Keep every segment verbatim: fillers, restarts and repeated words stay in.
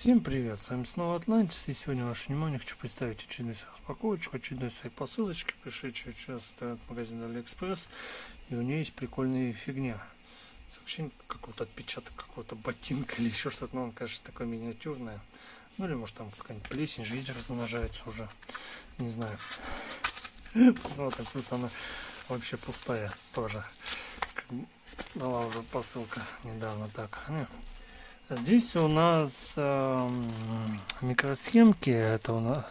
Всем привет, с вами снова Атлантис, и сегодня ваше внимание хочу представить очередную свою распаковочку, очередной своей посылочки, пришедшей сейчас от магазина Алиэкспресс, и у нее есть прикольная фигня. Сообщение какого-то отпечаток какого-то ботинка или еще что-то, но он, конечно, такое миниатюрное. Ну или может там какая-нибудь плесень, жизнь размножается уже, не знаю. Вот, так она вообще пустая тоже. Была уже посылка недавно так. Здесь у нас э, микросхемки, это у нас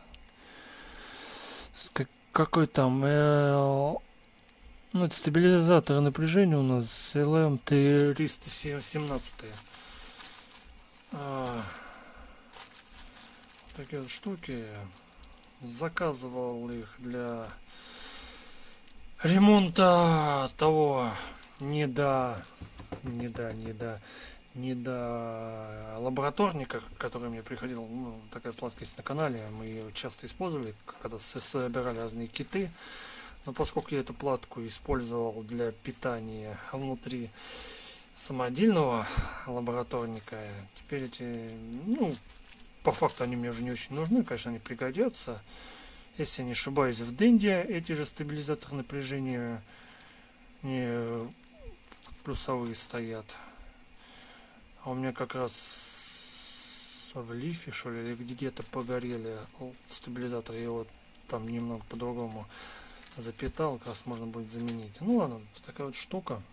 какой там, э, ну это стабилизатор напряжения у нас эл эм триста семнадцать. А, такие вот штуки. Заказывал их для ремонта того не до не до не до не до лабораторника, который мне приходил, ну, такая платка есть на канале, мы ее часто использовали, когда собирали разные киты, но поскольку я эту платку использовал для питания внутри самодельного лабораторника, теперь эти, ну, по факту они мне уже не очень нужны, конечно, они пригодятся. Если я не ошибаюсь, в Денде эти же стабилизаторы напряжения не плюсовые стоят. А у меня как раз в лифе, что ли, или где-то погорели стабилизатор. Я его там немного по-другому запитал, как раз можно будет заменить. Ну ладно, такая вот штука.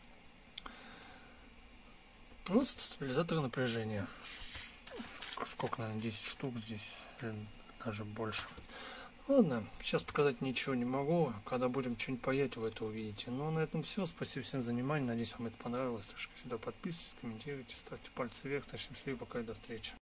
Просто стабилизатор напряжения. Сколько, наверное, десять штук здесь, даже больше. Ладно, сейчас показать ничего не могу. Когда будем что-нибудь паять, вы это увидите. Ну, а на этом все. Спасибо всем за внимание. Надеюсь, вам это понравилось. Так что всегда подписывайтесь, комментируйте, ставьте пальцы вверх. Начнем с пока и до встречи.